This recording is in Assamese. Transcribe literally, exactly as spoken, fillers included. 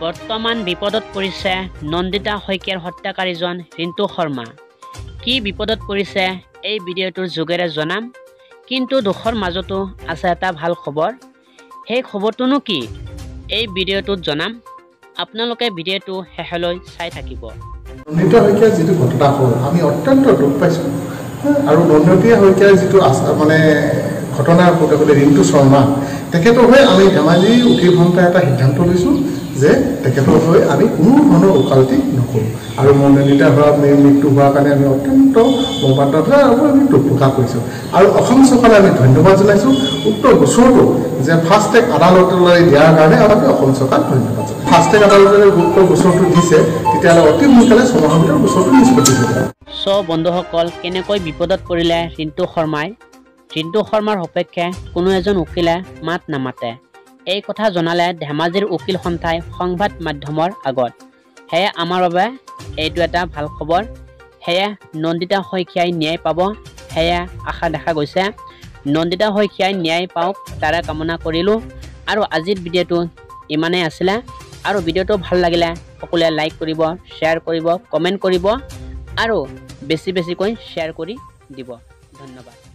বৰ্তমান বিপদত পৰিছে নন্দিতা শইকীয়াৰ হত্যাকাৰীজন ৰিণ্টু শৰ্মা। কি বিপদত পৰিছে এই ভিডিঅ'টোৰ যোগেৰে জনাম, কিন্তু দুখৰ মাজতো আছে এটা ভাল খবৰ। সেই খবৰটোনো কি এই ভিডিঅ'টোত জনাম, আপোনালোকে ভিডিঅ'টো শেষলৈ চাই থাকিব। নন্দিতা শইকীয়াৰ যিটো ঘটনা হ'ল আমি অত্যন্ত দুখ পাইছোঁ আৰু নন্দিতা শইকীয়াৰ যিটো মানে ঘটনাৰ প্ৰতি ৰিণ্টু শৰ্মা তেখেতৰ হৈ আমি ধেমাজি উকিল সন্থাই এটা সিদ্ধান্ত লৈছোঁ যে তেখেতৰ হৈ আমি কোনো ধৰণৰ ওকালতি নকৰোঁ আৰু নন্দিতা হোৱা মৃত্যু হোৱাৰ কাৰণে আমি অত্যন্ত মৰ্মান্তিত আৰু আমি দুখ প্ৰকাশ কৰিছোঁ আৰু অসম চৰকাৰক আমি ধন্যবাদ জনাইছোঁ। উক্ত গোচৰটো যে ফাষ্ট ট্ৰেক আদালতলৈ দিয়াৰ কাৰণে আমি অসম চৰকাৰক ধন্যবাদ জনাইছোঁ। ফাষ্ট ট্ৰেক আদালতলৈ উক্ত গোচৰটো দিছে, তেতিয়াহ'লে অতি সোনকালে ছমাহৰ ভিতৰত গোচৰটো নিষ্পত্তি হ'ব। চ' বন্ধুসকল, কেনেকৈ বিপদত পৰিলে ৰিণ্টু শৰ্মাই। ৰিণ্টু শৰ্মাৰ সপক্ষে কোনো এজন উকিলে মাত নামাতে, এই কথা জনালে ধেমাজিৰ উকিল সন্থাই সংবাদ মাধ্যমৰ আগত। সেয়ে আমাৰ বাবে এইটো এটা ভাল খবৰ। সেয়ে নন্দিতা শইকীয়াই ন্যায় পাব, সেয়ে আশা দেখা গৈছে। নন্দিতা শইকীয়াই ন্যায় পাওক তাৰে কামনা কৰিলোঁ। আৰু আজিৰ ভিডিঅ'টো ইমানেই আছিলে। আৰু ভিডিঅ'টো ভাল লাগিলে সকলোৱে লাইক কৰিব, শ্বেয়াৰ কৰিব, কমেণ্ট কৰিব আৰু বেছি বেছিকৈ শ্বেয়াৰ কৰি দিব। ধন্যবাদ।